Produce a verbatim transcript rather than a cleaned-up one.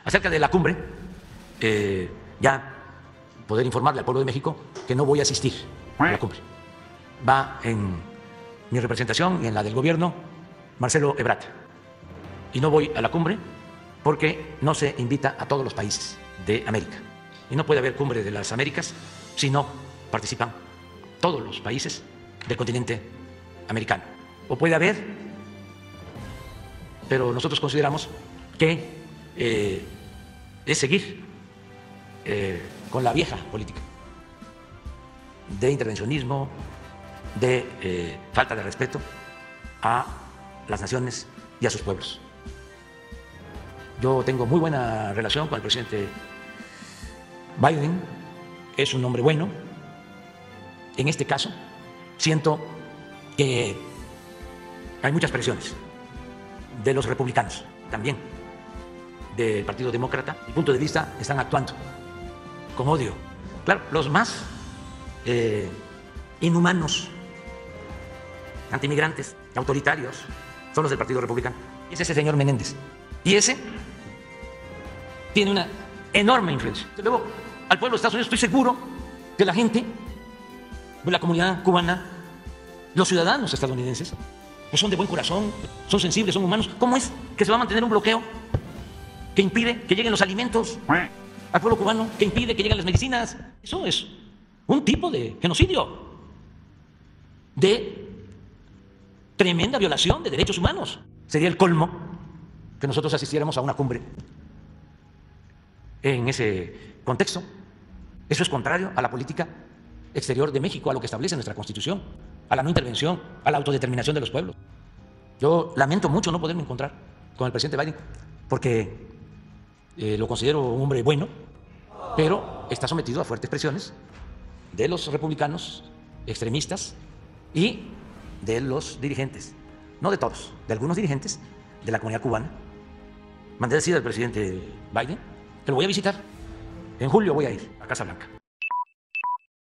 Acerca de la cumbre, eh, ya poder informarle al pueblo de México que no voy a asistir a la cumbre. Va en mi representación y en la del gobierno Marcelo Ebrard. Y no voy a la cumbre porque no se invita a todos los países de América. Y no puede haber cumbre de las Américas si no participan todos los países del continente americano. O puede haber, pero nosotros consideramos que eh, es seguir eh, con la vieja política de intervencionismo, de eh, falta de respeto a las naciones y a sus pueblos. Yo tengo muy buena relación con el presidente Biden, es un hombre bueno. En este caso, siento que hay muchas presiones de los republicanos, también del Partido Demócrata. Mi punto de vista, están actuando con odio. Claro, los más eh, inhumanos, antimigrantes, autoritarios, son los del Partido Republicano. Es ese señor Menéndez. Y ese tiene una enorme influencia. Luego, al pueblo de Estados Unidos, estoy seguro que la gente, la comunidad cubana, los ciudadanos estadounidenses, pues son de buen corazón, son sensibles, son humanos. ¿Cómo es que se va a mantener un bloqueo que impide que lleguen los alimentos al pueblo cubano, que impide que lleguen las medicinas? Eso es un tipo de genocidio, de tremenda violación de derechos humanos. Sería el colmo que nosotros asistiéramos a una cumbre en ese contexto. Eso es contrario a la política exterior de México, a lo que establece nuestra Constitución, a la no intervención, a la autodeterminación de los pueblos. Yo lamento mucho no poderme encontrar con el presidente Biden porque eh, lo considero un hombre bueno, pero está sometido a fuertes presiones de los republicanos extremistas y de los dirigentes, no de todos, de algunos dirigentes de la comunidad cubana. Mandé decir al presidente Biden que lo voy a visitar. En julio voy a ir a Casa Blanca.